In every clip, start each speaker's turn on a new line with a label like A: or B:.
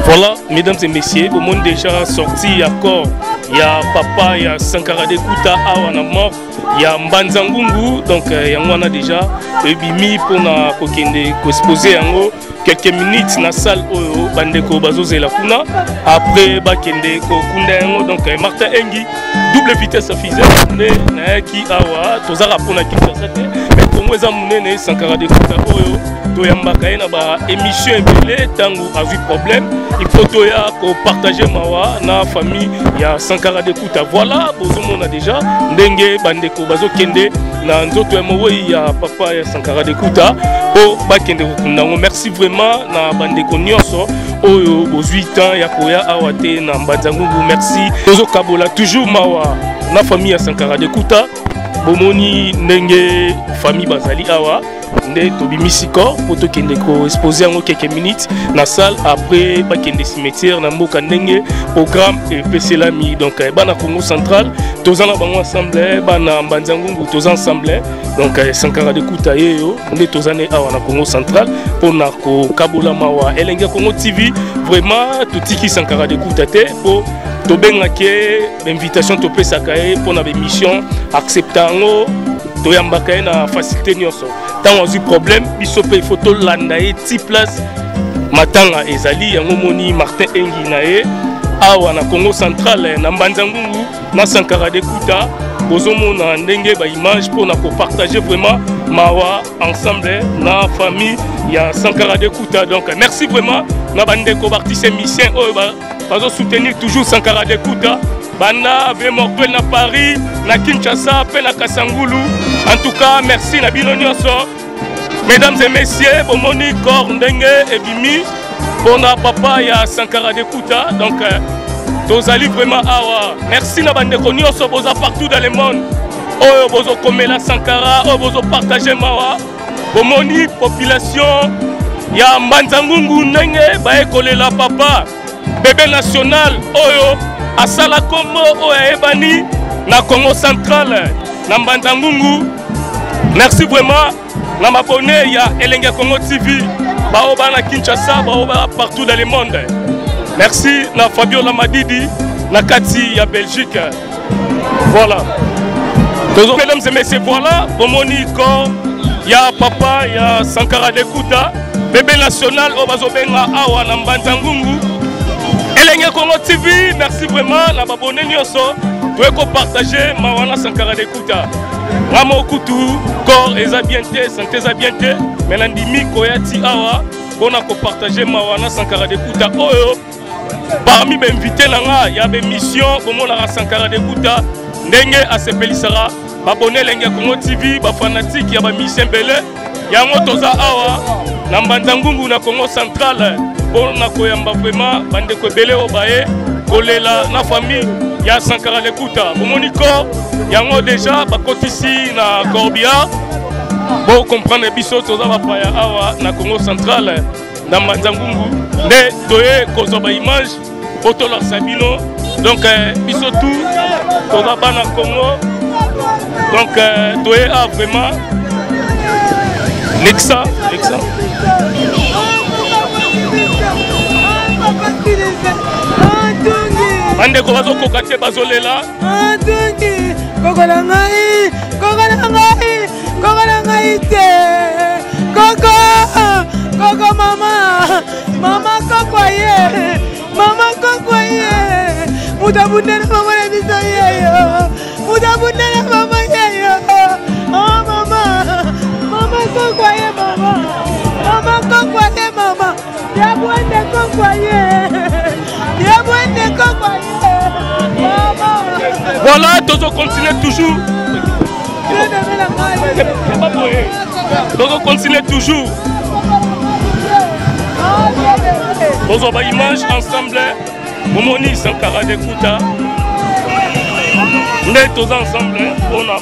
A: Voilà, mesdames et messieurs, au monde déjà sorti encore. Il y a papa, il y a Sankara de Kouta, Awana mort, il y a Mbanzangungu, donc il y a déjà Bimi pour exposer quelques minutes dans la salle où Bandeko Bazozela Kuna. Après, Bakende Kunda, donc Martin Engi, double vitesse suffisante, qui Awa, Tozara pour la Kinshasa, mais pour moi, Zamoune, Sankara de Kouta, Toyambaka, il y a une émission épelée, tant qu'on a vu problème, il faut partager ma famille, il y a Sankara de Kouta. Voilà, on a déjà, Ndenge, Bandeko Bazokende, il y a papa, il y a Sankara de Kouta. Merci vraiment na Bandeko Nyonso oyo aux 8 ans ya koya awate na Mbanzangungu. Merci Tozo Kabola toujours mawa na famille ya Sankara de Kouta bomoni ndenge famille bazali awa nde tobimisiko poto kende ko exposer en quelques minutes na salle après ba kende cimetière na mboka ndenge programme et peselami donc bana Congo central tozana bango ensemble bana Mbanzangungu toza ensemble donc Sankara de Kouta yeyo nde tozane awa na Congo central pona ko kabola mawa Elenge Congo TV vraiment tutiki Sankara de Kouta te po tobengake invitation topesaka pour na mission acceptango toyambaka na facilité nyonso tant on a problème biso pe photo landae ti place matanga ezali yango moni Martin Engi nae awa na Congo central na Mbanzangungu na Sankara de Kouta bozomona ndenge ba image pour na ko partager vraiment mawa ensemble na famille ya Sankara de Kouta. Donc merci vraiment na bandeko artiste musicien bazo soutenir toujours Sankara de Kouta bana ave mortuel na Paris na Kinshasa pe na Kasangulu. En tout cas merci na bino nyonso mesdames et messieurs bomoni corps ndenge ebimi pona papa ya Sankara de Kouta. Donc tozali vraiment awa merci na bandeko nyonso boza partout dans le monde oyo bozo komela Sankara oyo bozo partager mawa bomoni population ya Mbanzangungu ndenge baekolela papa bébé national oyo asala kombo oyo ebani na Congo central na Mbanzangungu. Merci vraiment na mabonné ya Elenge Congo TV baoba na Kinshasa baoba partout dans le monde. Merci na Fabiola Madidi na Kati ya Belgique. Voilà. Mesdames et messieurs, voilà bomoni ko ya papa ya Sankara de Kouta bébé national obazobenga awa na Mbanzangungu. Elenge Congo TV, merci vraiment na babone nyonso toeko partager mawana Sankara de Kouta. Ramo Koutou, corps eza bien te, santé eza bien te, mais nandimi koyati awa pona ko partager mawana Sankara de Kouta oyo. Parmi mes invités nanga, il y a des missions pour la Sankara de Kouta. Ndenge asepelisara, babone Elenge Congo TV, ba fanatique ya ba mission belé. Ya motoza awa na Mbanzangungu na Congo central. Pour na koyamba vraiment bandeko belé obaye kolela na famille ya Sankara de Kouta. Bomoniko yango déjà bakotisi na Corbia. Pour comprendre biso toza ba paya awa na Congo central na Mbanzangungu ne toye kozoba image photo la Sabino. Donc biso tout toza bana Congo. Donc toye a vraiment Nexa. Ande ko bazo kokate bazolela
B: atungi kokola ngai te koko mama koko ye mutabundela mama na biso yeyo mutabundela mama yeyo oh mama koko ye mama ya bwende koko ye
A: voilà, tous continuer toujours. Tous continuer toujours. Tous on va image ensemble. Momoni Sankara de Kouta. On est tous ensemble. On a.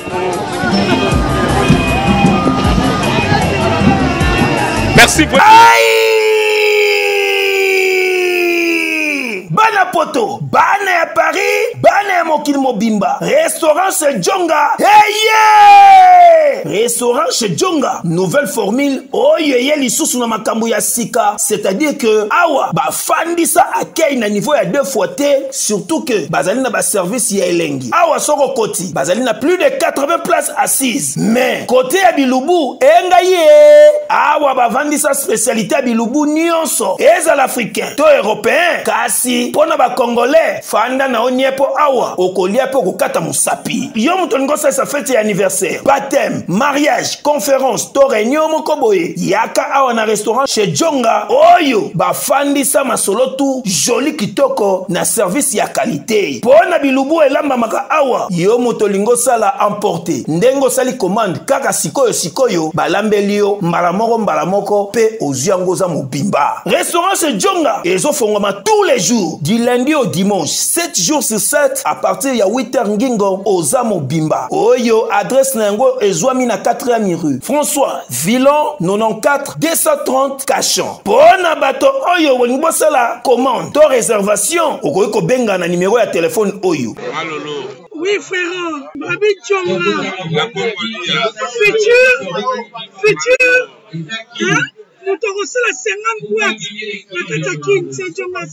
A: Merci pour.
C: Yaoundé, bana poto, bana ya Paris, bana ya mokili mobimba. Restaurant chez Djonga. Hey yeah! Restaurant chez Djonga. Nouvelle formule. Oyo ye lisusu na makambo ya sika. C'est-à-dire que awa ba fandisa akei na niveau ya 2 fois T, surtout que bazali na ba service ya elengi. Awa soko koti, bazali na plus de 80 places assises. Mais côté ya Bilubu, enga ye. Awa ba vandisa spécialité ya Bilubu nyonso. Eza l'africain, to européen, kasi pona ba congolais, fanda na oniepo awa, okolia po kokata musapi. Yo muto ngosa sa fête ya anniversaire, baptême, mariage, conférence, to réunion moko boye. Yaka awa na restaurant chez Djonga. Oyo ba fandisa masolo tu joli kitoko na service ya qualité. Pona Bilubu elamba maka awa, yo muto lingo sala emporter. Ndengo sali commande kaka sikoyo balambelio mbalamoko pe oziango za mobimba. Restaurant chez Djonga ezo fongoma tous les jours du lundi au dimanche 7 jours sur 7 à partir ya 8h ngingo oza mobimba. Oyo adresse nango ezwami na 4e rue François Villon 94 230 Cachan. Pona bato oyo wongo sala commande to réservation okoki ko benga na numéro ya téléphone oyo.
B: Oui frère, Babi Djonga. Futur. Hein? Nous t'avons la 50 boîtes. C'est Djonga.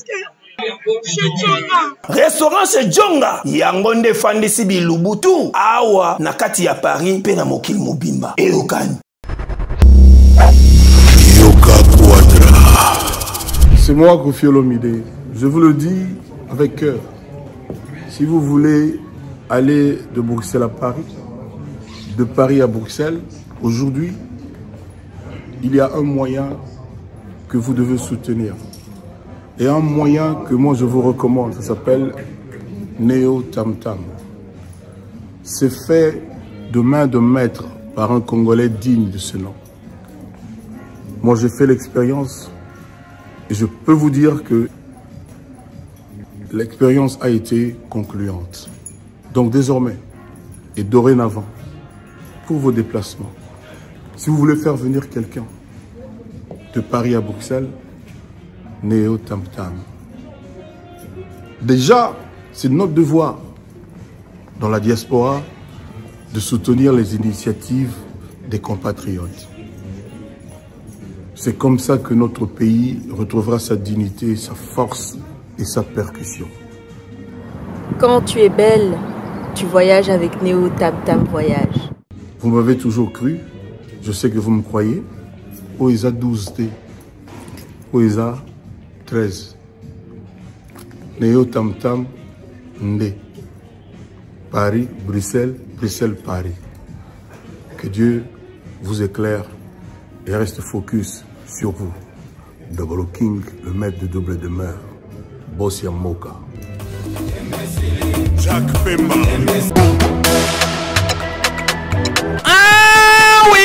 C: Restaurant chez Djonga. Yangonde fandisi Bilubutu. Awa na kati ya Paris pe na mokili mobimba. Eokani.
D: C'est moi Koffi Olomide. Je vous le dis avec cœur. Si vous voulez aller de Bruxelles à Paris, de Paris à Bruxelles, aujourd'hui, il y a un moyen que vous devez soutenir. Et un moyen que moi je vous recommande, ça s'appelle Neo Tam Tam. C'est fait de main de maître par un Congolais digne de ce nom. Moi j'ai fait l'expérience et je peux vous dire que l'expérience a été concluante. Donc désormais et dorénavant, pour vos déplacements, si vous voulez faire venir quelqu'un de Paris à Bruxelles, Neo Tam Tam. Déjà, c'est notre devoir dans la diaspora de soutenir les initiatives des compatriotes. C'est comme ça que notre pays retrouvera sa dignité, sa force et sa percussion.
E: Quand tu es belle, tu voyages avec Neo Tam Tam Voyage.
D: Vous m'avez toujours cru, je sais que vous me croyez. Oisa 12T, Oisa 13. Neo Tam Tam Ndé. Paris, Bruxelles, Bruxelles, Paris. Que Dieu vous éclaire et reste focus sur vous. Double King, le maître de double demeure. Boss Yamoka. Jacques Pemba.
F: Ah oui!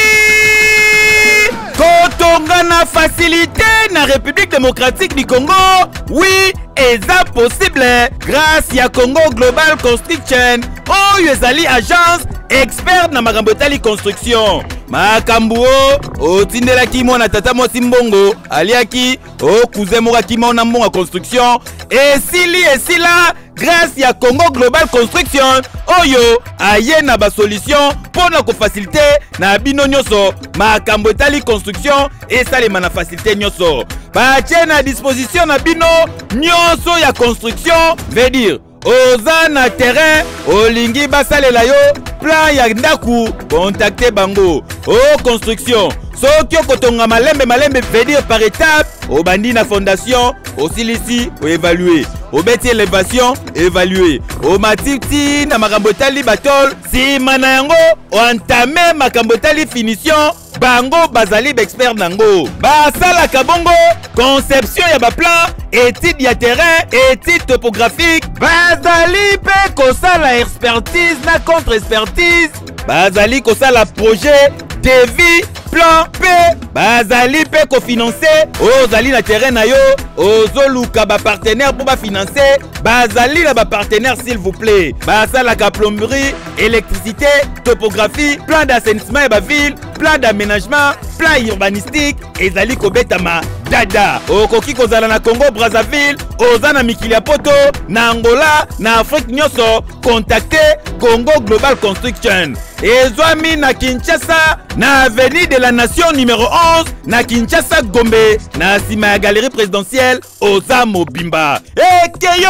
F: Kotonga na facilité na République démocratique du Congo. Oui, et ça possible grâce à Congo Global Construction. Oh, ezali agence expert na makambo tali construction. Makambo o tindelaki mona tata mo simbongo aliaki o kuzemora ki mona mbonga construction et sila grâce à Congo Global Construction oyo aye na ba solution pour na ko faciliter na bino nyoso makambo tali construction et ça les mana faciliter nyoso ba tienne à disposition na bino nyoso ya construction veut dire oza na terrain olingi basalela yo plan ya ndaku contacter bango o construction soki okotonga malembe veut dire par étape obandi na fondation osilisi o évaluer obeti élévation évaluer o matiti na makambo tali batol si mana yango o entamé makambo tali finition bango bazali expert nango basala kabongo conception ya ba plan étude ya terrain étude topographique bazali pe kosala expertise na contre expertise bazali kosala projet devis plan P bazali pe kofinancer ozali na terrain na yo ozoluka ba partenaire pour ba financer bazali na ba partenaire s'il vous plaît basala ka plomberie électricité topographie plan d'assainissement et ba ville plan d'aménagement plan urbanistique ezali kobetama dada okoki kozala na Congo Brazzaville oza na mikili ya poto na Angola na Afrique nyonso contacte Congo Global Construction ezwami na Kinshasa na avenue de la Nation numéro 11 na Kinshasa Gombe na sima ya galerie présidentielle oza mobimba ekeyo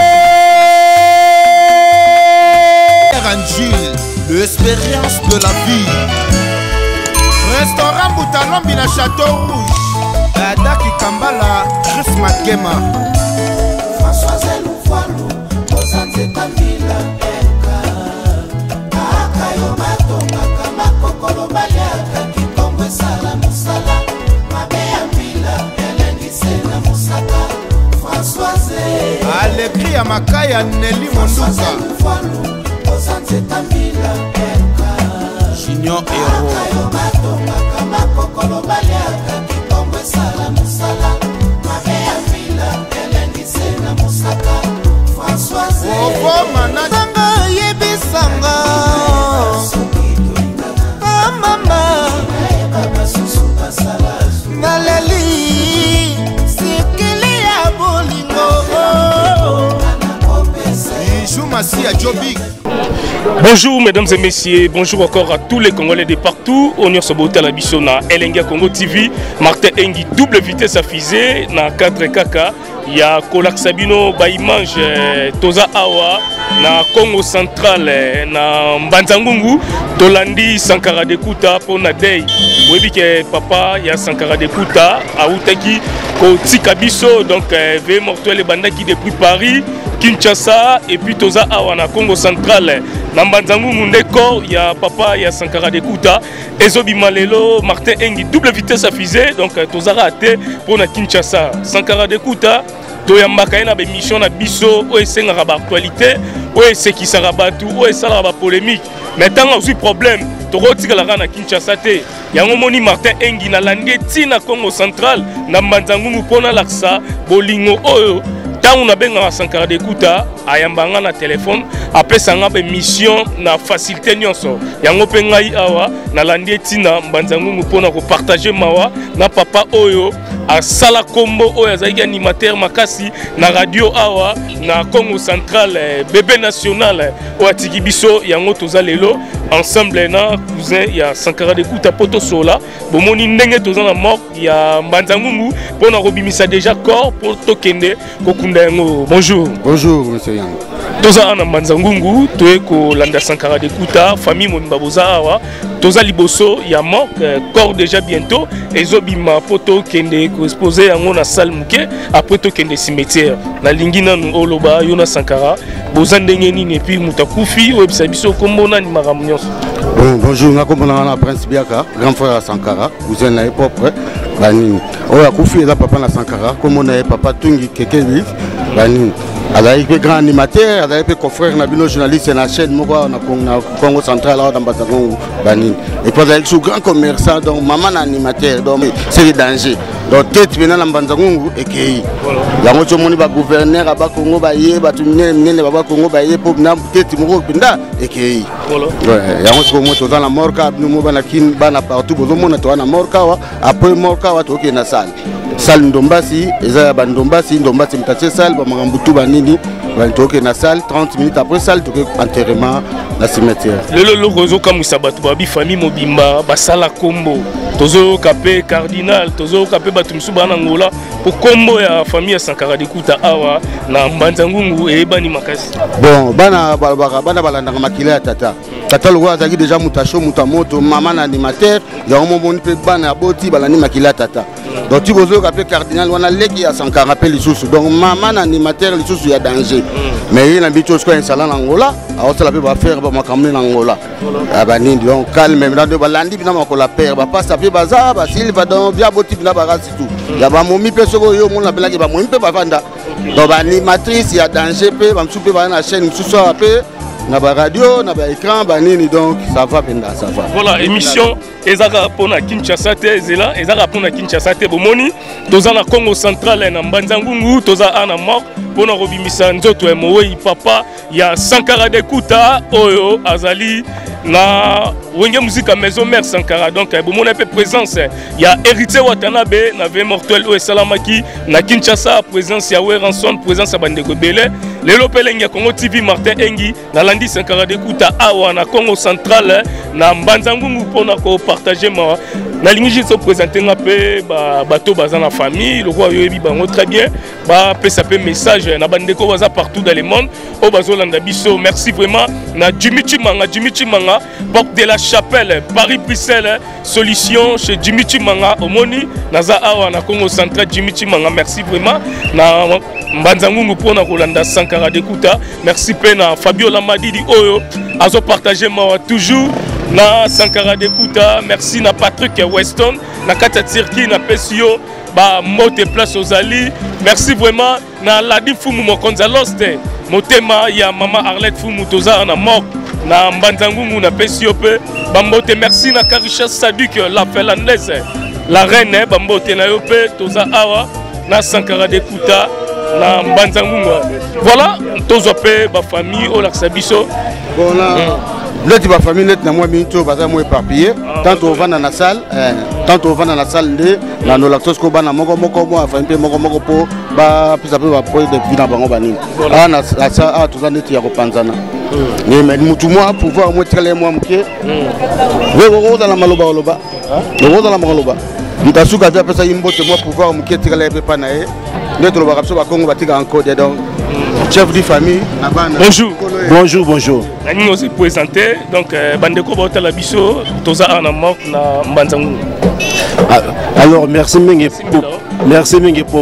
G: Angile, l'expérience de la vie. Restaurant Boutalombi na Château Rouge. Adaki Kambala, Chris Makema.
H: François Zeloufoalou, Ozanze Tamila Eka. Akayo Matonga, Kamakokolo Baliaka, Kikongwe Sala Musala. Mabea Mila, Eleni Sena Musaka. François Zeloufoalou.
G: Alekri ya Makaya Nelly Monduka. Junior Hero
H: Mananga yebisanga mama naleli sikili ya bolingo
A: Bonjour mesdames et messieurs, bonjour encore à tous les Congolais de partout. On y se à la Bissona, Elenga Congo TV, Martin Engi, double vitesse à fusée, na 4Kk. Il y a Kolak Sabino, Baïmange, Toza Awa, na Congo Central, na Mbanzangungu, Tolandi, Sankara de Kuta, pour Nadei. Vous voyez que papa, il y a Sankara de Kuta, Aoutaki, Tikabiso, donc V mortuel et Bandaki depuis Paris, Kinshasa, et puis Toza Awa, na Congo Central. Nambanzangungu Ndeko, il y a papa, il y a Sankara de Kuta, Ezobi Malelo, Martin Engi, double vitesse à fusée, donc Toza raté pour na Kinshasa. Sankara de Kuta, Toyambaka na mission na biso, ou esenga ba actualité, ou eseki sarabatu, ou esala ba polémique. Maintenant aussi problème, Toroti la na Kinshasa te. Yango moni Martin Engi na landé tina Congo Central, na Mbanzangungu pona laksa, bolingo oyo. Tant on a bien Sankara de Kuta, ayambanga na téléphone, après ça on a mission na facilité nyonso. Yango pengai awa na landé tina Mbanzangungu pona ko partager mawa na papa oyo. A Sala Combo, oyo animateur makasi na radio awa na Congo Central bébé national o atikibiso yango toza lelo ensemble na cousin ya Sankara de Kuta poto sola bomoni ndenge toza na mort ya Mbanzangungu pona robimisa déjà corps pour tokende kokunda yango. Bonjour.
I: Bonjour monsieur Yang.
A: Toza na Mbanzangungu toye ko landa Sankara de Kuta famille monimba boza awa toza liboso ya mort corps déjà bientôt ezobima poto kende exposé yango na salle muke après to kende cimetière na lingina no oloba yona Sankara boza ndenge nini puis mutakufi webisa biso kombona ni makamnyos.
I: Bonjour nakomona na Prince Biaka grand frère Sankara cousin na propre bani oya kufi eza papa na Sankara komona papa Tungi Kekeli bani azali pe grand animateur azali pe confrère na bino journaliste na chaîne moko na Congo Central là dans Mbanzangungu bani et puis azali sous grand commerçant donc maman na animateur donc c'est le danger donc tête bena na Mbanzangungu ekei yango tomoni ba gouverneur ba Congo ba ye ba tumine ba Congo ba ye pour na tête moko pinda ekei yango ko moto dans la morka nous bana kin bana partout bozo mona to na morka wa après morka wa to ke na salle salle Ndombasi eza ba Ndombasi mtache salle ba makambutu banini ba toke na salle 30 minutes après salle to enterrement na cimetière
A: le rozo kamusa batu ba bi famille mobimba ba sala kombo tozo kapé cardinal tozo kapé batu msuba na ngola pour kombo ya famille ya Sankara de Kuta awa na Mbanzangungu e bani makasi
I: bon bana balanda makila ya tata tata lo azaki déjà mutasho mutamoto maman na animateur ya omoni pe bana boti balani makila tata donc tu bozo kapé cardinal wana leki ya Sankara pe lisusu donc maman na animateur lisusu ya danger mais il na bicho ko insala na ngola awosala pe ba faire ba makamne na ngola abani donc calme maintenant de balandi bina makola père ba passe pe baza ba silva donc bien boti bina ba rasi tout ya ba momi pe soko yo mona belaki ba momi pe ba vanda donc ba animatrice ya danger pe ba msupe ba na chaîne msusu pe na ba radio na ba écran ba nini donc ça va penda ça va
A: voilà émission ezaka pona Kinshasa te zela ezaka pona Kinshasa te bomoni toza na Congo Central na Mbanzangungu toza ana mort pour nous rebimisa nzoto Moïse papa ya Sankara de Kuta oyo azali na wenge musique à maison mère Sankara donc bon on a peu présence il y a héritier Watanabe na ve mortuel o salamaki na Kinshasa présence ya Weranson présence à Bandeko Belé le lopelenge Congo TV Martin Engi na landi Sankara de Kuta awa na Congo central na Mbanzangungu pour na ko partager ma na ligne je se présenter na pe bateau baza na famille le roi yobi bango très bien ba pe ça pe message na Bandeko baza partout dans le monde au bazolanda biso merci vraiment na Jimmy Chimanga porte de la Chapelle Paris Bruxelles solution chez Jimmy Chimanga omoni naza awa na Congo central Jimmy Chimanga merci vraiment na Mbanzangungu pour na Rolanda Sankara de Kuta merci pe na Fabio Lamadidi oyo azo partager moi toujours na Sankara de Kuta merci na Patrick Weston na Kata Tirki na Pesio ba mote place aux Ali merci vraiment na Ladi Fumu Mokonza Loste motema ya mama Arlette Fumu toza na mok na Mbanzangungu na Pesio pe bambote merci na Karisha Sadik la Finlandaise la reine bambote na yo pe toza awa na Sankara de Kuta na Mbanzangungu voilà tozo pe ba famille o la sabiso
I: voilà là tu vas famille net na moi minto baza moi éparpillé tant on va dans la salle de na no lactose ko bana moko mo famille moko po ba pisa pe ba point de vie na bango banini ah na ça ah tout ça net ya ko panzana mais mutu moi pouvoir moi tirer moi muke we dans la maloba loba dans la maloba mutasuka za pesa imbote moi pouvoir muke tirer pe pa na e net lo ba kapso ba Congo batika encore donc chef de famille.
A: Bonjour. Nous nous présenté donc Bandeko Bota la biso toza ana mok na Mbanzangungu.
J: Alors merci mingi pour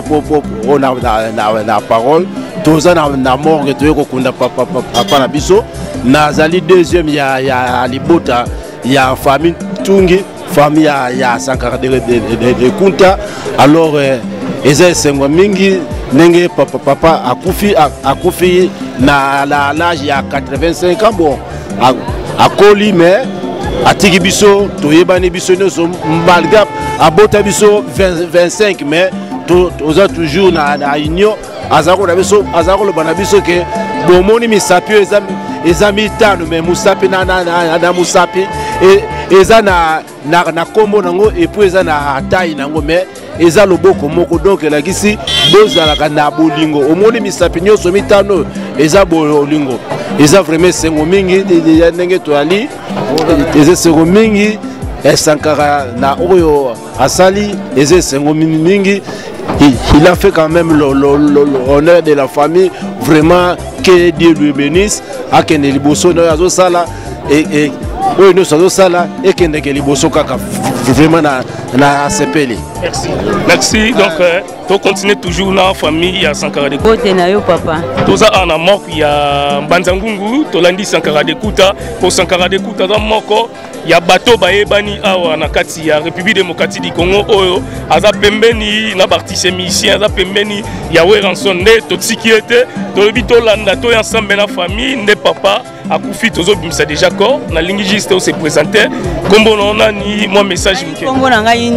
J: la parole. Toza na morgue to ko kunda papa na biso nazali deuxième ya libota ya famille Tungi famille ya Sankara de Kunta alors eza sengwa mingi nenge papa akufi na l'âge ya 85 ans bon akoli mais atiki biso toyebani biso nyonso malgré abota biso 25 mais toza toujours na union azako na biso azako loba na biso ke bomoni misapi eza mitano mais musapi na musapi eza na kombo nango et puis eza na taille nango mais eza loboko moko donc elakisi bozalaka na bolingo omoni misapi nyonso mitano eza bolingo eza vraiment sengo mingi ya ndenge toali eza sengo mingi Sankara na oyo asali eza sengo mingi il a fait quand même l'honneur de la famille vraiment que Dieu lui bénisse akende liboso na azo sala et oui, nous sommes là et que nous sommes vraiment na sepeli.
A: Merci. Donc, tu continues toujours dans la famille ya Sankara de Kuta.
K: Papa.
A: Tu as un mort il y a Mbanzangungu, tu l'as dit Sankara de Kuta. Pour Sankara de Kuta dans moko il y a bateau baebani awa na kati ya République démocratique du Congo oyo aza pembeni na bartise musicien aza pembeni ya Weranson ne to tikiete to bito landa to ensemble na famille ne papa akufi tozo bimisa déjà corps na lingi juste au se présenter kombo na ni moi message mike
K: kombo na ngai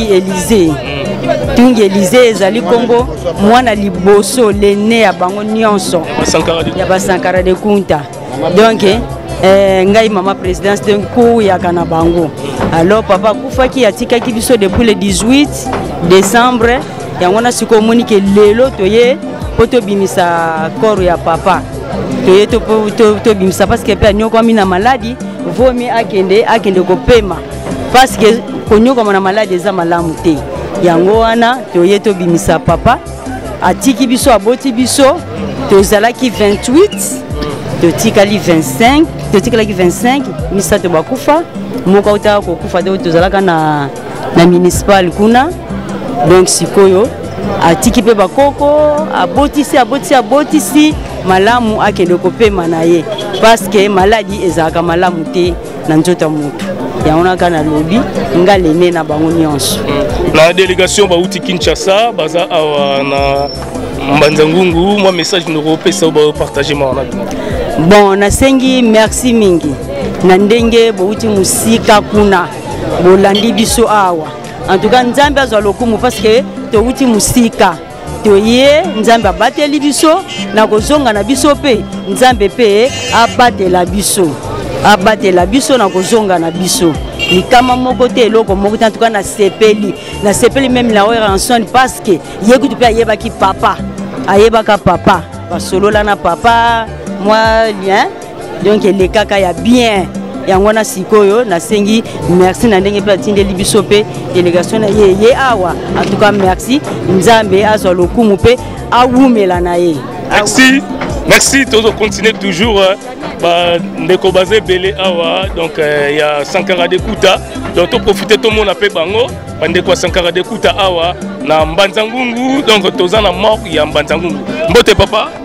K: Tungi Élysée ezali kombo mwana liboso lene ya bango nyonso ya ba Sankara de Kunta donc ngai mama présidence de coup ya kana bango alors papa kufaki atikaki biso depuis le 18 décembre yango na siko moni ke lelo toye poto bimisa corps ya papa toye to bimisa parce que pe nyoko mina maladie vomi akende ko pema parce que konyoko na maladie za malamu te yango wana toye to bimisa papa atiki biso aboti biso tozalaki 28 totikali 25 misato bakufa moko uta ko kufa to tozalaka na municipal kuna donc sikoyo atiki pe bakoko abotisi malamu akende ko pema na ye parce que maladie ezalaka malamu te na nzota mutu yango na kana lobi ngalene na bango nyonso
A: la délégation bauti Kinshasa baza awa na Mbanzangungu moi message nous pesa ba partager ma
K: bon nasengi merci mingi na ndenge bauti musika kuna bolandi biso awa en tout cas nzambe azwa lokumu parce que touti musika toye nzambe abateli biso na kozonga na biso pe nzambe pe abatela biso na kozonga na biso likama moko te eloko moko te en tout cas na sepeli même la ranson parce que yekutu pe ayebaki papa ayebaka papa basolola na papa moi bien donc le kaka ya bien yango na sikoyo nasengi merci na ndenge pe atindeli biso pe délégation na ye awa en tout cas merci nzambe azwa lokumu pe awumela na ye.
A: Merci, tous continuez toujours. Ndeko basé belé awa donc il y a Sankara de Kouta donc to profiter tout le monde appelle bango bandeko Sankara de Kouta awa na Mbanzangungu donc tozana mort il y a Mbanzangungu mbote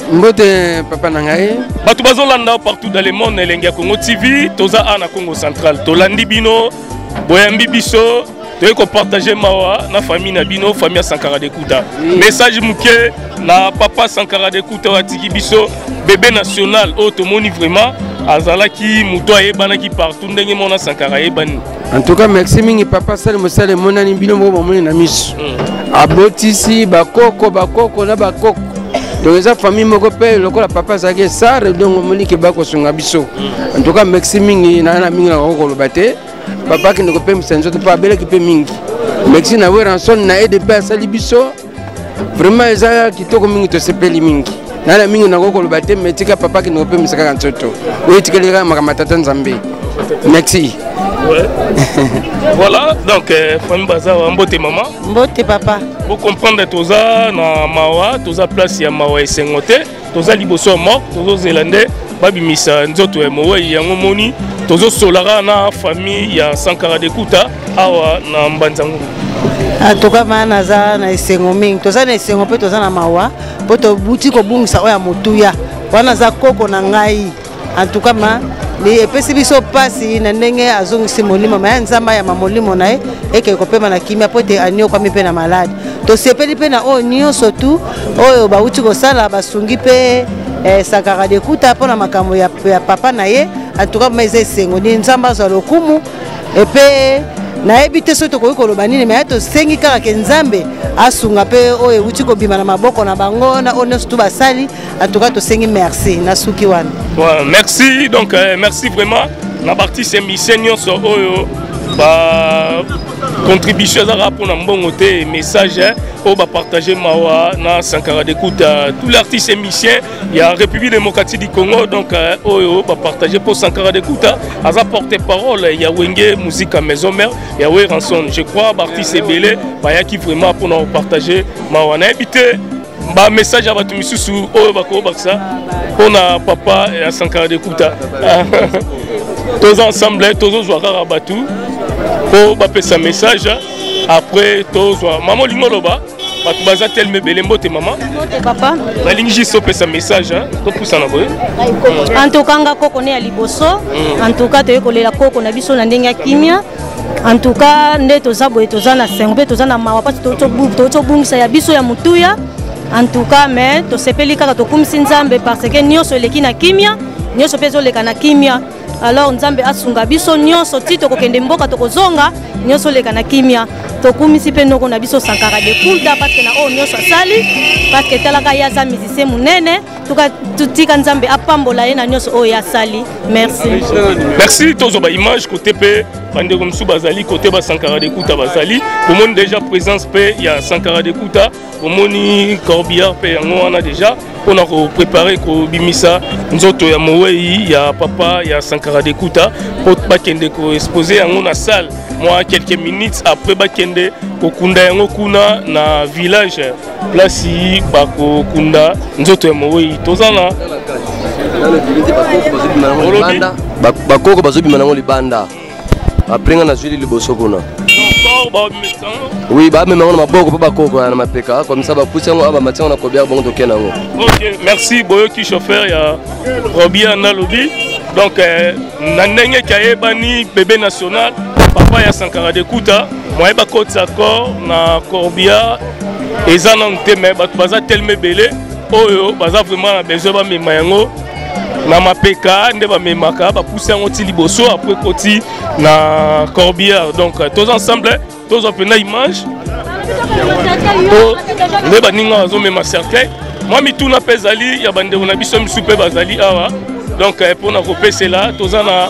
A: papa nangaye batu bazolanda partout dans le monde elenga Congo TV toza na Congo central tolandi bino boyambi biso toyeko partager mawa na famille na bino famille Sankara de Kouta message muke na papa Sankara de Kouta watiki biso bébé national au tomoni vraiment azalaki muto ayebanaki partout ndenge mona Sankara yebani.
L: En tout cas merci mingi papa sale mosale monani bino mo bomoni na miso abotisi bakoko na bakoko donc eza famille moko pe lokola papa zake sare donc moni ke bako sunga biso. En tout cas merci mingi na mingi na ko lobate papa ki ndoko pe msenzo to pa bele ki pe mingi merci na we ranson na EDP asali biso vraiment eza kitoko mingi to sepeli mingi na mingi na ko lobate metika papa ki ndoko pe msaka nzoto we tikelera makamatata nzambe merci.
A: Ouais. Voilà, donc famille Bazawa, mbote maman.
K: Mbote papa.
A: Vous comprenez toza na mawa, toza place ya mawa esengote, toza liboso mort, tozo zélande, babi misa nzoto ya mowe yango moni, tozo solara na famille ya Sankara de Kouta awa na Mbanzangu.
B: Atoka mana za na esengo mingi, toza na esengo pe toza na mawa, poto buti ko bungisa oya motuya. Wana za koko na ngai. En tout cas ma les epesi biso pasi na ndenge azongisi molimo ma nzamba ya mamolimo na ye eke kopema na kimia pote anio kwa mipe na malade to sepeli pe na o nyonso tu oyo bauti kosala basungi pe Sankara de Kouta pona makambo ya papa na ye en tout cas meze sengo ni nzamba za lokumu epe na ebite soto ko koloba nini mais to sengi kaka ke nzambe asunga pe oyo uti ko bima na maboko na bango na ono tout basali en tout cas to sengi merci na suki wana.
A: Ouais, merci donc merci vraiment na partie c'est mission so oyo ba contribution za pour na mbongo te message au ba partager mawa na Sankara de Kouta tous les artistes musiciens il y a République démocratique du Congo donc oyo ba partager pour Sankara de Kouta aza porter parole il y a Wenge musique à maison mère il y a we ranson je crois artiste belé ba ya qui vraiment pour nous partager mawa na habité ba message à batu misusu oyo bako baksa pour na papa et à Sankara de Kouta tous ensemble tous joueurs batu pour baper sa message après tous maman lingoloba batu baza telme belembo te maman
K: papa
A: na lingi sope sa message to poussa na boye
K: en tout cas nga koko ne ya liboso en tout cas to kolela koko na biso na ndenge kimia en tout cas nde toza boye toza na sengo toza na mawa parce to bungisa ya biso ya mutuya en tout cas mais to sepeli kaka to kumisi nzambe parce que nyonso eleki na kimia nyonso pezo leka na kimia alors nzambe asunga biso nyonso tito kokende mboka tokozonga nyonso leka na kimia tokumisi pe noko na biso Sankara de Kouta parce que na o nyonso asali parce que talaka ya za musicien munene tuka tutika nzambe apambola ye na nyonso o ya sali merci
A: tozo ba image côté pe bande comme sou bazali côté ba Sankara de Kouta bazali pomoni déjà présence pe ya Sankara de Kouta pomoni Corbière pe yango wana déjà on a préparé ko bimisa nzoto ya moweyi ya papa ya Sankara de Kouta pour bakende ko exposer yango na salle moi quelques minutes après bakende ko kunda yango kuna na village place bako kunda nzoto ya moweyi tozana
M: bakoko bazobima nango libanda aprenga na zwili liboso kuna oui, bah mais on a beaucoup de coco à ma péka comme ça va pousser on va mettre on a combien bon token nango.
A: OK, merci boyo qui chauffeur ya Robia na lobby. Donc na ndenge kaye bani bébé national papa ya Sankara de Kouta, moi ba côte d'accord na Corbia ezana nteme ba baza tellement belé oyo baza vraiment na besoin ba memayango na mapeka nde ba memaka ba pousser on ti liboso après koti na Corbière donc tous ensemble tous on fait une image nde baninga bazomema cercueil moi mituna mpe ezali ya bandeko na biso misu mpe bazali awa donc mpona kopesela toza na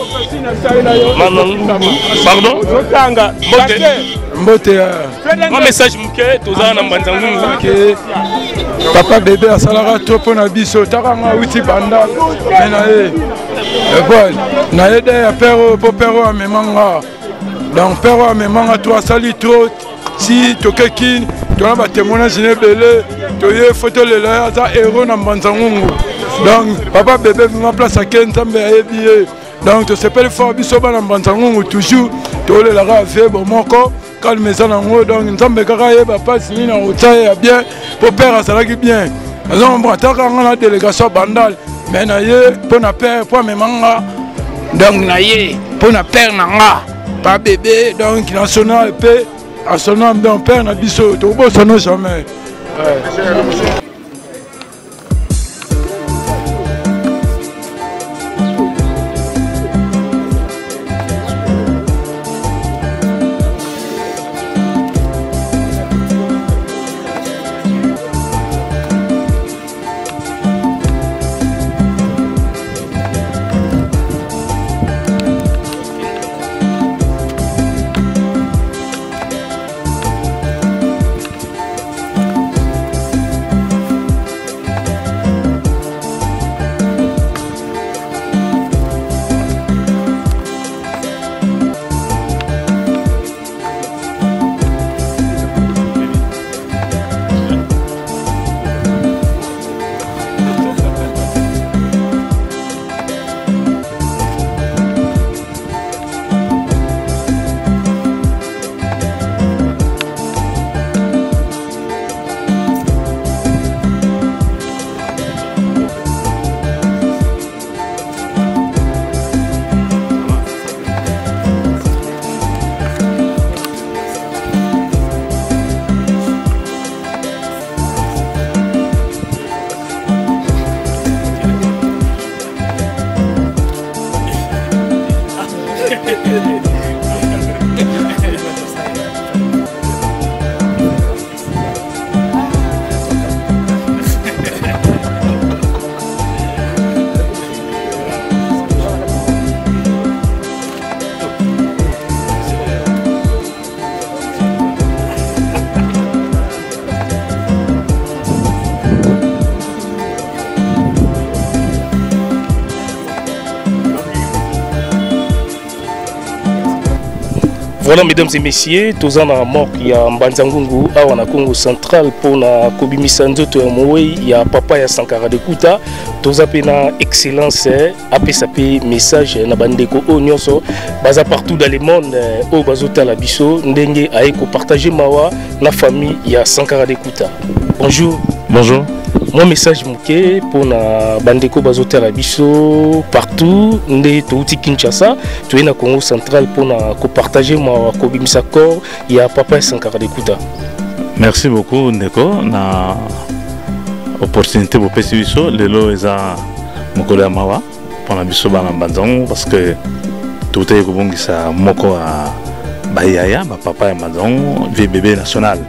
A: pardon
N: mbote
A: mwa message moke toza na Mbanzangungu
N: papa bebe asalaka to mpona biso takanga uti banda me na ye na ye de ya père oyo mpo père oyo amemanga donc père oyo amemanga to asali trop si tokeki tona batémoignage na ebele toye fo tolela ye aza héros na Mbanzangungu donc papa bebe vinga place ake nzambe ayebi ye donc tosepeli fort biso bana Mbanzangungu toujours tolelaka vie bomoko calme eza nango donc nzambe kaka ayeba mpasi nini akotia ye ya bien mpo père azalaki bien azombo ataka nga na délégation bandale mais na ye mpo na père mpo amemanga donc na ye mpo na père na nga pa bebe donc national mpe asona bien père na biso tokobosana jamais.
A: Voilà, mesdames et messieurs, tous en a mort, il y a Mbanzangungu, à Congo central pour la Kobimisanzo, il y a Papa ya Sankara de Kuta, tous appena excellence, APSAP, message, Nabandeko, Onyoso, baza partout dans le monde, au Bazota la Bisso, Ndenge, Aeko, partager Mawa, la famille, il y a Sankara de Kuta. Bonjour.
O: Bonjour.
A: Mon message mouké pour na bandeko bazota la biso partout ndé touti Kinshasa tu es na Congo central pour na partager ma kobimisa corps il y a Papa Sankara de Kuta.
O: Merci beaucoup ndeko na opportunité pour pesi biso lelo eza mokolo ya mawa pour na biso bana Mbanzangungu parce que tout est kobongisa moko a bayaya ba papa ya Mbanzangungu vie bébé national.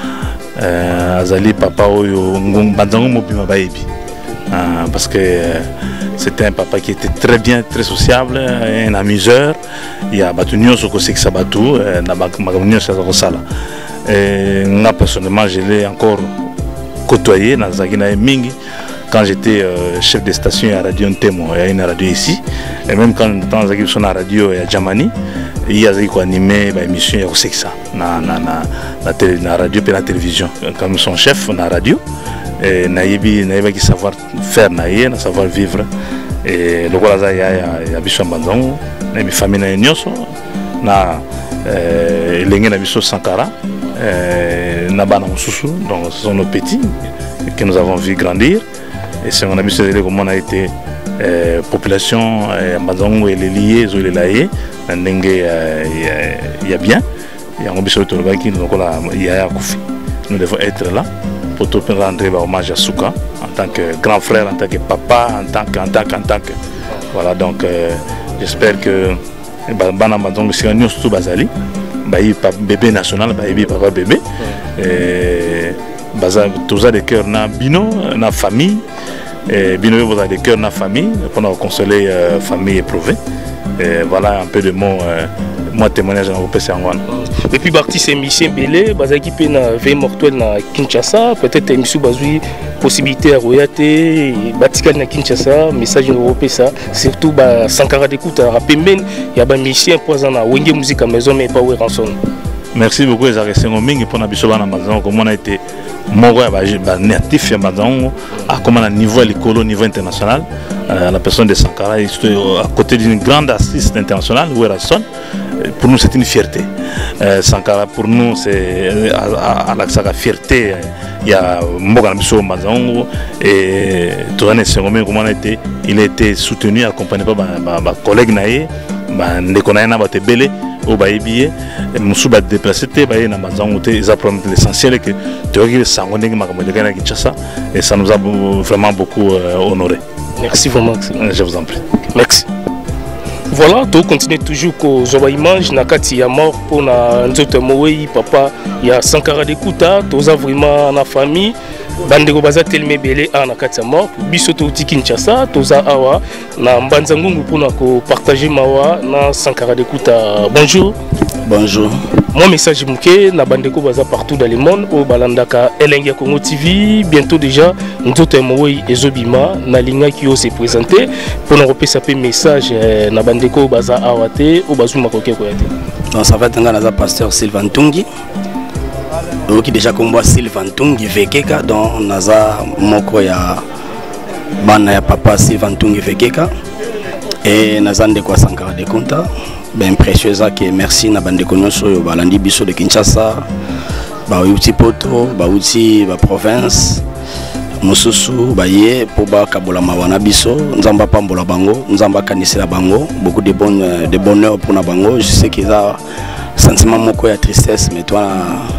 O: Azali papa oyo Mbanzangungu mobima bayebi parce que c'était un papa qui était très bien, très sociable, un amuseur. Il y a Batunio Sokosek Sabatou, Namagunio Sazakosala. Moi personnellement, je l'ai encore côtoyé dans Zagina Mingi quand j'étais chef de station à Radio Ntemo, il y a une radio ici, et même quand dans la radio à Djamani, il y a animé une émission na radio et la télévision. Comme son chef na radio, naïbi qui savoir faire na savoir vivre. Et le voilà il y a biso Mbanzangungu, na mi famille na nyoso na lengue na biso Sankara, na bana mususu, donc ce sont nos petits que nous avons vu grandir. Et c'est on a vu comment on a été population Mbanzangungu elle est liée, elle est laïée, ndenge il y a bien. Et on a vu nous devons être là pour te rendre hommage à Souka en tant que grand frère, en tant que papa, en tant que voilà. Donc j'espère que Bana Mbanzangungu c'est un tout bazali, bébé national, papa bébé. tous des cœurs na bino na famille bino vous avez des cœurs na famille pour consoler famille éprouvée. Voilà un peu de mots moi témoignage dans vos PC en one.
A: Et puis Bartis et Michel Belé bazaki pe na veille mortuelle na Kinshasa, peut-être émission bazui possibilité à royauté batikal na Kinshasa, message européen ça, surtout ba Sankara d'écoute à Pemben, il y a ba Michel poison na Wenge musique à maison mais pas ranson.
O: Merci beaucoup les arrestants mingi pour na bisoba na maison comme on a été moro ba natif ya maison à comme à niveau l'école au niveau international. La personne de Sankara est à côté d'une grande assise internationale où elle sonne. Pour nous c'est une fierté. Sankara pour nous c'est à la fierté. Il y a Mbogana Biso Mazango et Tourane Sengomé comment il a été soutenu accompagné par ma collègue Naé, Ndekonaena Batebele au Baïbié, Moussouba déplacé na Mazango ils apprennent l'essentiel que Théorie Sangone Makamodegana Kinshasa et ça nous a vraiment beaucoup honoré.
A: Merci vraiment.
O: Je vous en prie.
A: Merci. Voilà, donc continue toujours qu'aux image nakati ya mort pour na nzoto moyi papa ya Sankara d'écouta, toza vraiment na famille bandeko baza telme belé a nakati ya mort biso to Kinshasa toza awa na Mbanza Ngungu pour na ko partager mawa na Sankara d'écouta. Bonjour.
P: Bonjour.
A: Mon message mouké na bandeko baza partout dans le monde au balandaka Elengia Congo TV bientôt déjà nzoto moyi ezobima na linga qui se présenter pour nous repasser un message na bandeko baza awate au bazuma koke koyate.
P: Donc ça va être un pasteur Sylvain Tungi. Donc qui déjà comme moi Sylvain Tungi vekeka donc naza moko ya bana ya papa Sylvain Tungi vekeka et nazande kwa Sankara de Kunta. Ben précieux que merci na bandeko nyonso yo balandi biso de Kinshasa ba uti poto ba uti ba province mosusu ba ye po ba kabola mawana biso nzamba pambola bango nzamba kanisela bango beaucoup de bonheur pour na bango. Je sais qu'ils a sentiment moko ya tristesse mais toi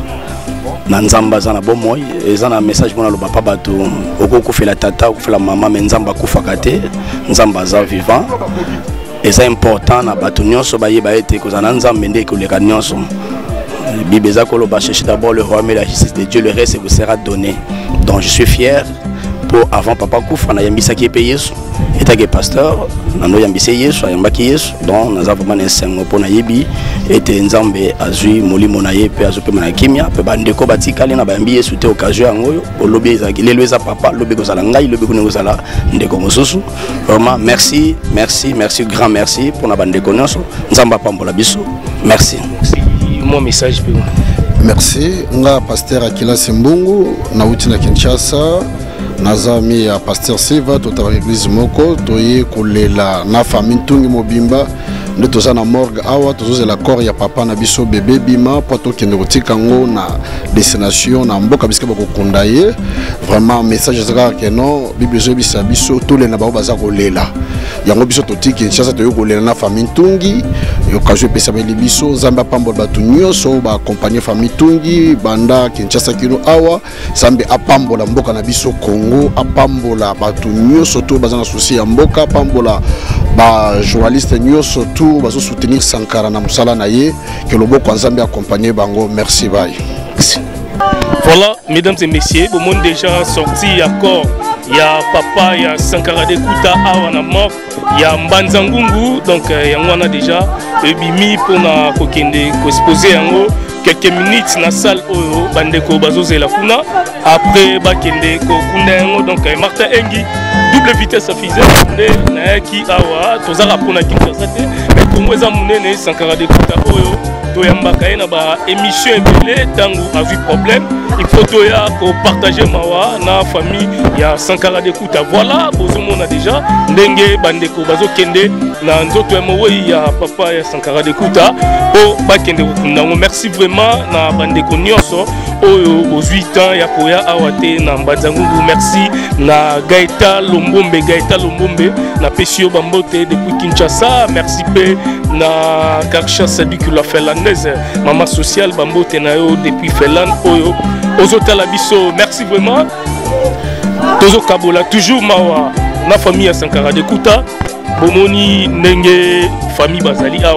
P: na nzamba za na bomoy eza na message bona loba pa bato okoko fela tata okofela mama mais nzamba kufaka te nzamba za vivant. Et c'est important na bato nyonso ba yeba ete kozana nzambe nde koleka nyonso. Bible eza koloba chercher d'abord le royaume et la justice de Dieu, le reste vous sera donné. Donc je suis fier pour avant papa kufa na yambisa ki pe Yesu etake pasteur nano yambisa Yesu ayambaki Yesu donc naza vraiment nsengo pona yebi ete nzambe azui molimo na ye pe azope na kimia pe bandeko batikali na bayambi Yesu te occasion yango olobi ezaki lelo eza papa lobi kozala ngai lobi ko kozala ndeko mosusu. Vraiment merci grand merci pour na bandeko nyonso nzamba pambola biso merci.
A: Mon message pour
Q: merci nga pasteur Akila Simbungu na uti na Kinshasa nazami ya pasteur Silva tota l'église moko toye kolela na famille Tungi Mobimba nde toza na morgue awa tozozela corps ya papa na biso bébé bima po tokende kotika ngo na destination na mboka bisika bakokunda ye. Vraiment message ezaka ke non bible ezobisa biso tolela bango baza kolela yango biso totiki Kinshasa toye kolela na famille Tungi occasion epesa beli biso nzambe apambola bato nyonso baakompagne famille Tungi banda Kinshasa kino awa nzambe apambola mboka na biso Congo apambola bato nyonso to baza na souci ya mboka apambola ba journaliste nyonso to bazo soutenir Sankara na musala na ye que loboko nzambe accompagner bango. Merci bye.
A: Voilà mesdames et messieurs, le monde déjà sorti encore. Il y a papa, il y a Sankara d'écouta awana mort, il y a Mbanza Ngungu donc il y a déjà bimi pour na kokende ko exposer yango quelques minutes na salle oyo bandeko bazozela kuna après bakende ko kunda yango donc Martin Engi double vitesse suffisait na ki awa tozara pour na Kinshasa te mais pour moi za munene Sankara d'écouta oyo toyambaka ye na ba émission ebele tango a vu problème il faut toya ko partager mawa na famille ya Sankara d'écouta. Voilà bozomona déjà ndenge bandeko bazokende na nzoto ya moyi ya papa ya Sankara d'écouta o bakende kokunda. Merci vraiment na bandeko nyonso oyo bozwi temps ya koya awate na Mbanza Ngungu. Merci na Gaëta Lombombe na Pesio Bambote depuis Kinshasa. Merci pe na Karcha Sadiku la Finlandaise maman sociale Bambote na yo depuis Finlande oyo ozotala biso. Merci vraiment tozo kabola toujours mawa na famille ya Sankara d'écouta bomoni ndenge famille bazali awa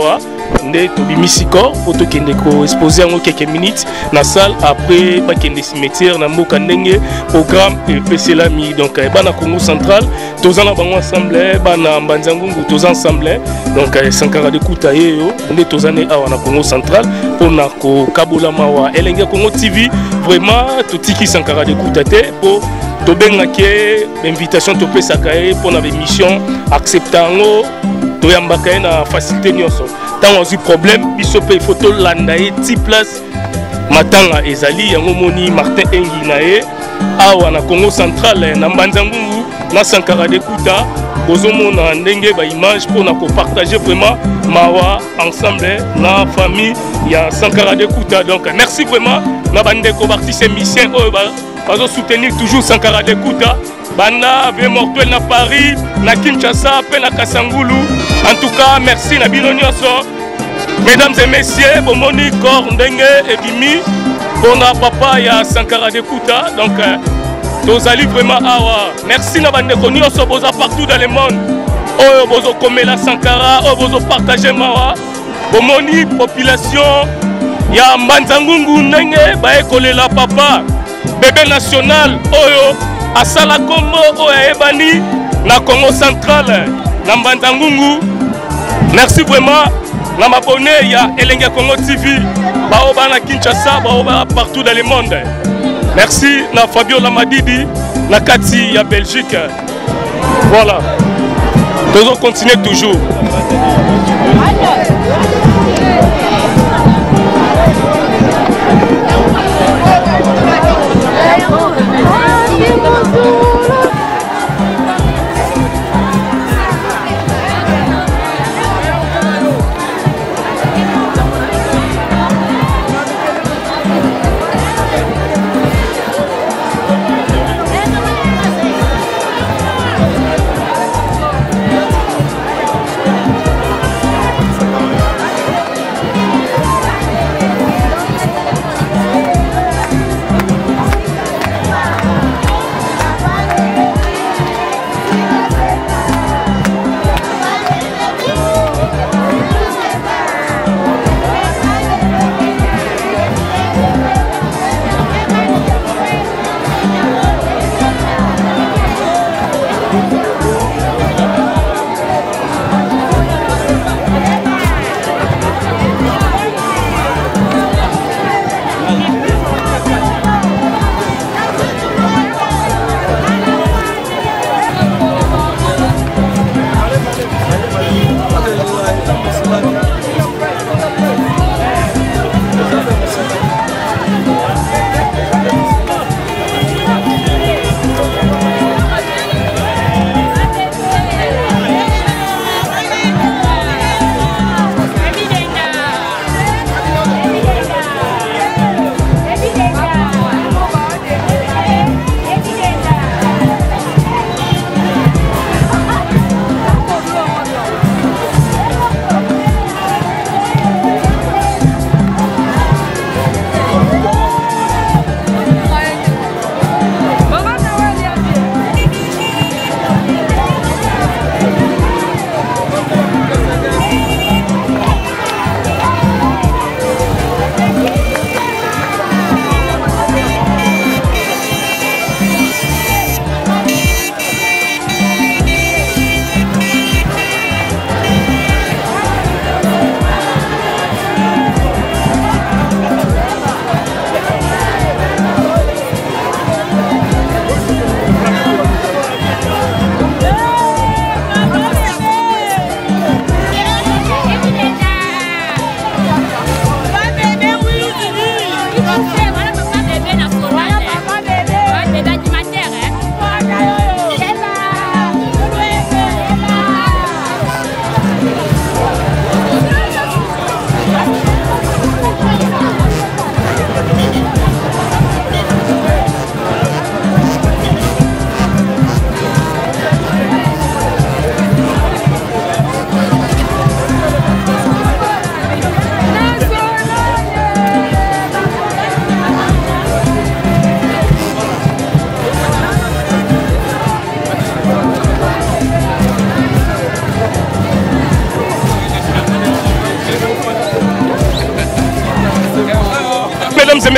A: nde tobimisi corps po tokende koexpose yango quelques minutes na salle après bakende cimetière na mboka ndenge programme epeselami. Donc bana Congo central toza na bango ensemble, bana Mbanzangungu toza ensemble, donc Sankara de Kuta yeyo nde toza ne awa na Congo central pona ko kabola mawa elenge Congo TV. Vraiment totiki Sankara de Kuta te po tobengaki invitation topesaka ye mpona bémission acceptango toyambaka ye na facilité nyonso ntango azwi problème biso mpe ifo tolanda ye ti place matanga ezali yango moni Martin Engi na ye awa na Congo central na Mbanzangungu na Sankara de Kuta bozomona ndenge baimage mpona kopartage vraiment mawa ensemble na famille ya Sankara de Kuta. Donc merci vraiment na bandeko bartiste musicien oyo bazo soutenir toujours Sankara de Kuta banda vie mortuel na Paris na Kinshasa pe na Kasangulu. En tout cas merci na bino nyonso mesdames et messieurs bomoni corps ndenge ebimi pona papa ya Sankara de Kuta. Donc tozali vraiment awa merci na bandeko nyonso boza partout dans le monde oyo bozo komela Sankara oyo bozo partager mawa bomoni population ya Mbanzangungu ndenge baekolela papa bébé national oyo asala kombo oyo ebani na Congo central na Mbanzangungu. Merci vraiment na mabonné ya Elenge Congo TV baoba na Kinshasa baoba partout dans le monde. Merci na Fabio Lamadidi na Kati ya Belgique. Voilà, nous allons continuer toujours.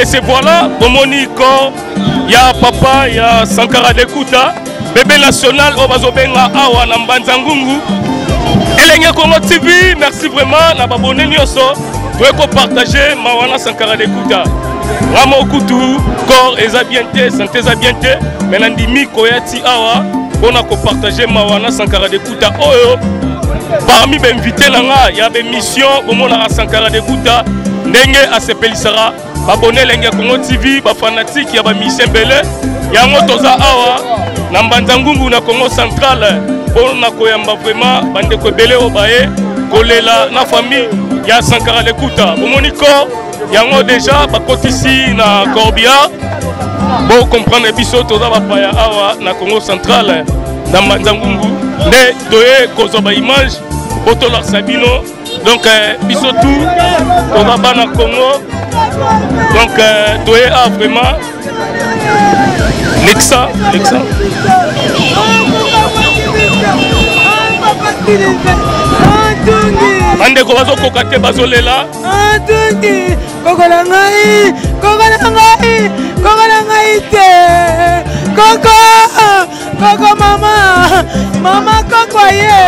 A: c'est voilà, au Monico, il y a papa, il y a Sankara Dekuta, bébé national, Obazobenga, Awa, Nambanzangungu. Elenge Congo TV, merci vraiment, na babone nyoso, tu partager Mawana Sankara Dekuta. Ramo Kutu, corps et zabiente, santé zabiente, mais Nandimi Koyati Awa, on a partager Mawana Sankara Dekuta. Oh, parmi les invités, il y a des missions, au monde à Sankara Dekuta, Nenge à Sepelisara. Abonné Lenga Congo TV, ba fanatique ya ba Michel Belé, ya ngotoza awa na Mbanzangungu na Congo Central. On a koyamba vraiment bande ko belé obaye kolela na famille ya Sankara Dekuta. Bomoniko yango déjà ba kotisi na Corbia. Bon comprendre biso toza ba paya awa na Congo Central na Mbanzangungu ne doye kozoba image poto la Sabino. Donc biso tout toza ba na Congo. Donc, Doé a vraiment Lexa. Bande ko bazo kokate bazolela.
H: Kokola ngai te. Koko mama kokwaye.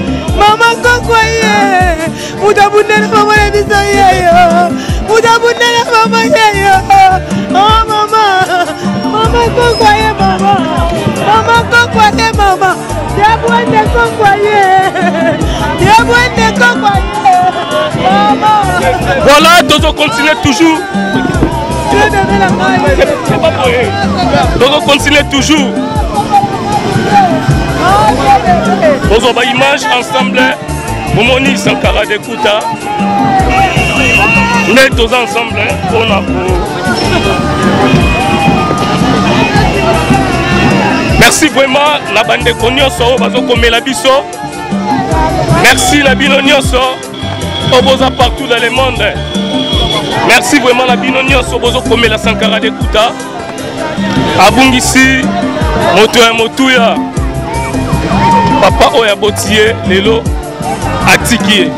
H: Udabundela mama ya biso yeyo. Udabundela mama yeyo. Oh mama kokwaye mama. Mama kokwaye mama. Diabwende kokwaye. Mama.
A: Voilà, Dozo continue toujours. Dozo continue toujours. Dozo ba image ensemble. Momoni Sankara Dekuta. On est tous ensemble. On a merci vraiment la bande Konyoso bazo komela biso. Merci la Binonyoso. Oboza partout dans le monde. Merci vraiment la Binonyoso bozo komela Sankara Dekuta. Abungisi motuya. Papa Oya Botier lelo Atikié.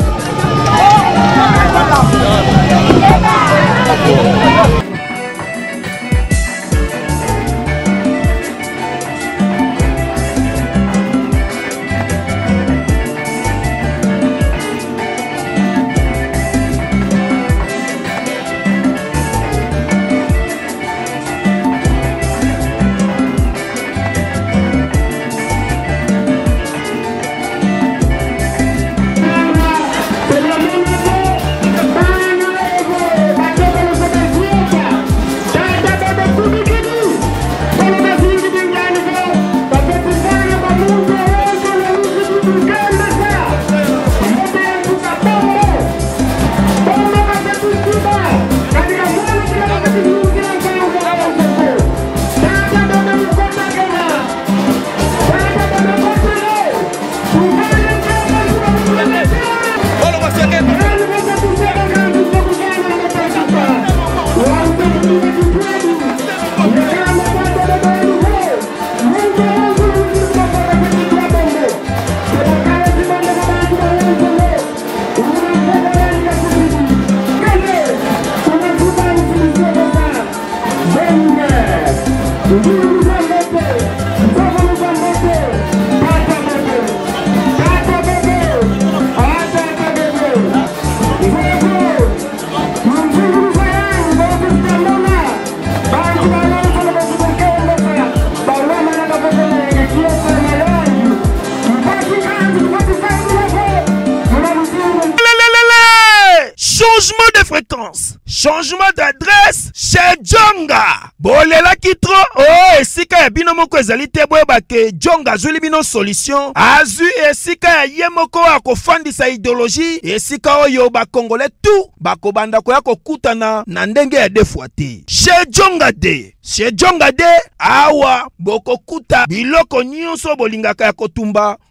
C: Changement d'adresse chez Djonga. Bolela kitro oh esika ya bino moko ezali te boyeba ke Djonga azuli bino solution. Azu esika ya ye moko akofandisa idéologie esika oyo bakongole tout bakobanda koya kokutana na ndenge ya defwa te. Chez Djonga de awa bokokuta biloko nyonso bolingaka ya kotumba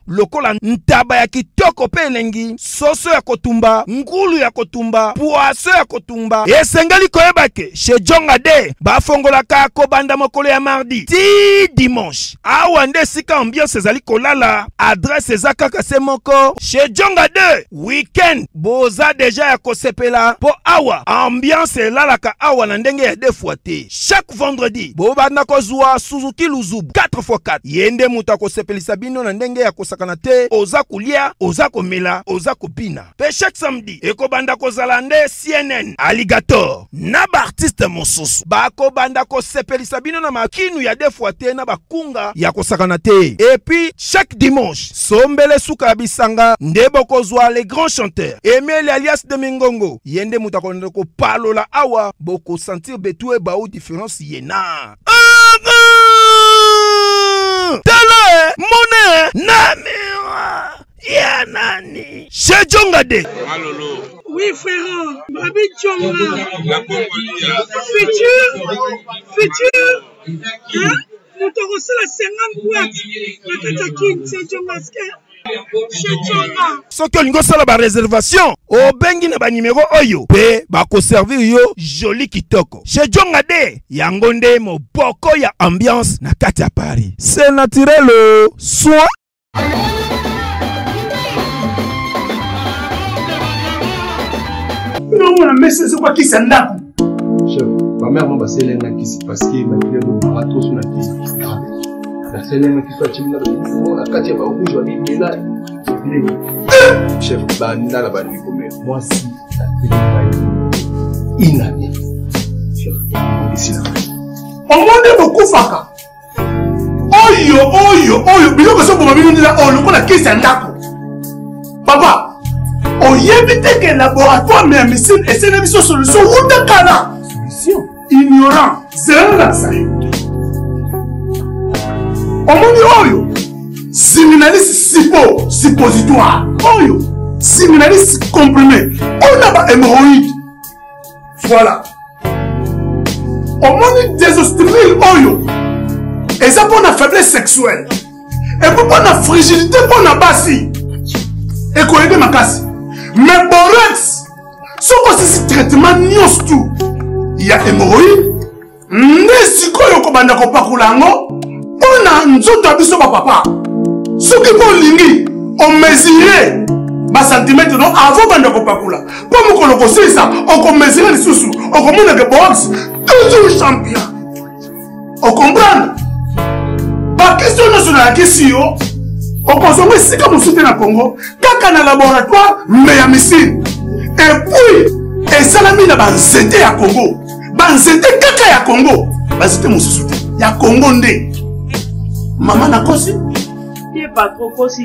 C: lokola ntaba ya kitoko pe elengi, soso ya kotumba, ngulu ya kotumba, poaso ya kotumba. Esengeli koyeba ke chez Djonga de bafongolaka kobanda mokolo ya mardi ti dimanche. Awa nde sika ambiance ezali kolala, adresse eza kaka se moko. Chez Djonga de weekend boza deja ya kosepela po awa ambiance elalaka awa na ndenge ya defuate. Chaque vendredi bobanda kozwa Suzuki Luzubu 4x4 yende muta kosepelisa bino na ndenge ya kosakana te, oza kulia, oza komela, oza kopina. Pe chaque samedi ekobanda kozala nde CNN Alligator na ba artiste mosusu bakobanda kosepelisa bino na makinu ya defuate na bakunga ya kosakana te. Et puis chaque dimanche sombele suka bisanga nde bokozwa les grands chanteurs Emile alias de Mingongo yende muta konde ko palola awa boko sentir betue ba ou différence yena. Tele mone namira ya nani chez Djonga de.
H: Oui frère, Babi Djonga. Futur. Hein? Nous t'avons la 50 boîtes. La Katakin, c'est Djonga.
C: Soki olingo sala ba réservation obengi na ba numéro oyo pe bako servir yo joli kitoko. Chez Djonga de yango nde moboko ya ambiance na kati ya Paris. C'est naturel soit
R: non on a messé c'est quoi qui s'en a.
S: Chef, ma mère m'a passé l'un qui s'est passé ma fille de bateau sur la tête. La scène qui soit timide dans la quartier va rouge on est là. Chef banda la bandi comme moi si la inane. Chef, ici là.
R: On m'a beaucoup faka. Oyo, biloko so pour mabino ndila o lokola kisa ndako. Papa, oyebite que laboratoire mais missile et c'est une solution ou de kana. Solution ignorant, zéro la ça. Omoni oyo séminaliste suppositoire oyo séminaliste comprimé on a ba hémorroïde voilà omoni désostérile oyo et ça pour la faiblesse sexuelle et pour la fragilité pour la basi et qu'on aide ma casse mais borex ce que c'est traitement nyos tout il y a hémorroïde nesi koyo ko banda ko pakulango on a nzoto abiso ba papa soki ko lingi on mesurer ba centimètre non avant banda ko pakula po mokolo ko sisa on ko mesurer les sous on ko mona que box toujours champion on comprend ba question nationale question on consomme sika musute na Congo kaka na laboratoire mais ya missile et puis et salami na ba nzete ya Congo ba nzete kaka ya Congo ba nzete musute ya Congo nde maman na kosi
H: Qui pas trop kosi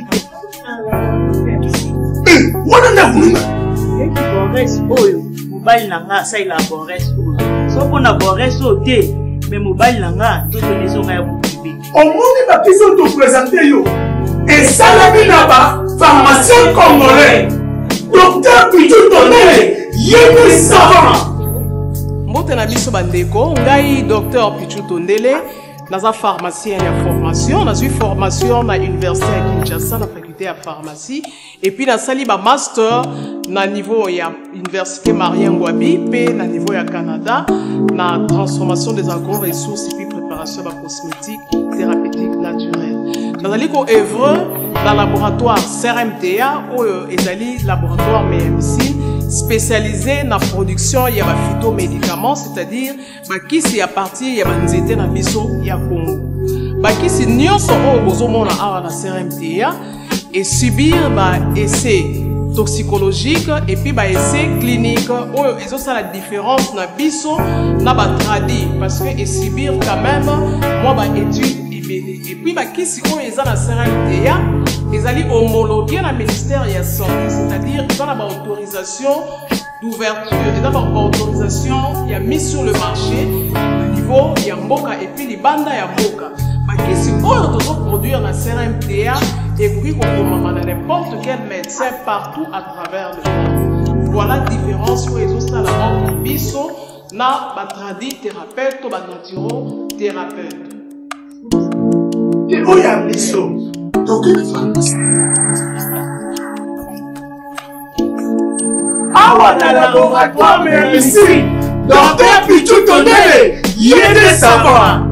R: wana nda kununga
H: eki bores oyo mobali nanga sa ila bores oyo soko na bores ote mais mobali nanga toto nezonga ya bukibi
R: omoni ba kiso to présenter yo et salami na ba pharmacien congolais docteur Pichu Tondele yémi savant
T: mbote na biso bandeko ngai docteur Pichu Tondele naza pharmacien ya formation nazwi formation na université ya Kinshasa na faculté ya pharmacie et puis nasali ba master na niveau ya université Marien Ngouabi pe na niveau ya Canada na transformation des agro-ressources et puis préparation de cosmétiques thérapeutiques naturelles. Nazali ko œuvre dans laboratoire CRMTA ou ezali laboratoire MMC spécialisé dans la production ya ba phytomédicaments, c'est-à-dire bakisi ya partir ya banzete na biso ya Congo. Bakisi nyonso o bozomona awa na CRMTA et subir ba essai toxicologique et puis ba essai clinique oyo ezosa la différence na biso na ba tradi parce que et subir quand même moi ba étude ibele et puis ba kisi oyo eza na CRMTA ezali homologué na ministère ya santé, c'est-à-dire dans la autorisation d'ouverture et dans la autorisation il y a mis sur le marché au niveau ya mboka et puis libanda ya mboka bakisi oyo tozo produire na CRMTA et puis qu'on a n'importe quel médecin partout à travers le monde. Voilà la différence où ils ont ça la biso na batradi thérapeute ou naturo thérapeute.
R: Et où y a biso? Awa na laboratoire médecine, Docteur Pichu Tondele, Yéde Savoir.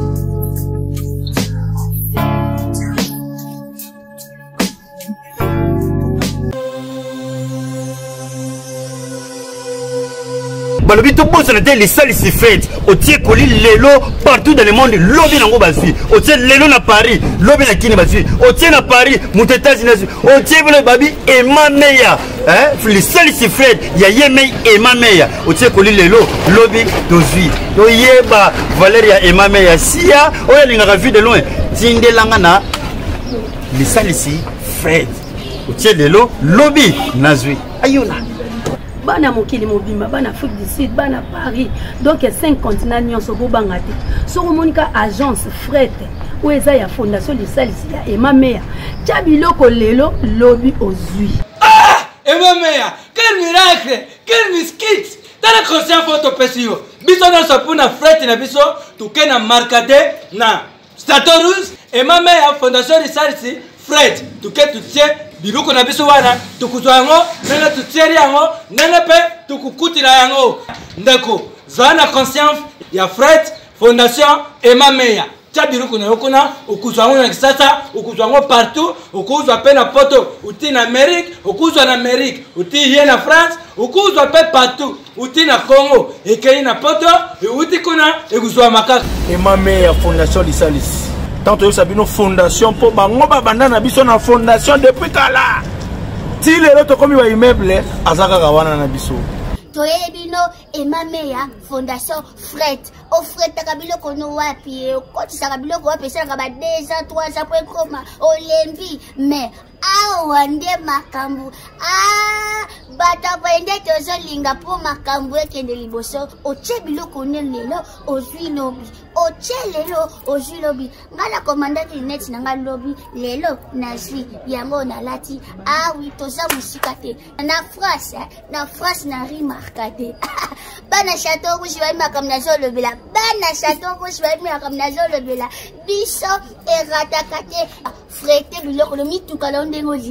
U: balobi tobosana te lisalisi fete otie koli lelo partout dans le monde lobi nango bazwi otie lelo na Paris lobi na kini bazwi otie na Paris moto États-Unis azwi otie bino babi emameya lisalisi fete ya yemei emameya otie koli lelo lobi tozwi toyeba valeur ya emameya sia oyo alingaka vie de loin tindelanga na lisalisi fete otie lelo lobi nazwi ayona
V: bana mokili mobimba bana Afrique du Sud bana Paris donc 5 continents nyonso bobanga te soko monika agence fret ou eza ya fondation lisalisi ya emameya tia biloko lelo lobi ozwi
W: emameya quel miracle quel miskit tala conscient photo pesio biso nyonso mpona fret na biso toke na markade na statorus emameya fondation lisalisi fret toke tutie biloko na biso wana tukuzwa yango ndenge tutieri yango ndenge mpe tukukutila yango ndeko zwa na conscience ya fret fondation emameya tia biloko na yo kuna okuzwa yango na kisasa okuzwa yango partout okuzwa mpe na poto uti na Amérique okuzwa na Amérique uti ye na France okuzwa mpe partout uti na Congo ekei na poto euti kuna ekuzwa makaka
C: emameya fondation lisalisi tant que sabino fondation pour bango babanda na biso na fondation depuis kala ti lelo to komi wa immeuble azaka kawana na biso
X: toyebino emameya fondation fret o fret akabiloko no wapi kotisaka biloko wapi esalaka ba 2 ans 3 ans po ekoma olembi mais awa nde makambo bato baende tozolinga mpo makambo ekende liboso otie biloko ne lelo ozwi lobi otie lelo ozwi lobi nga na komandaki neti na nga lobi lelo nazwi yango nalati awi toza mosika te na France na rimarka te bana chateau rouge bayi makambo nazolobela bana chateau rouge bayi makambo nazolobela biso erataka te frete biloko lo mituka lo ndenge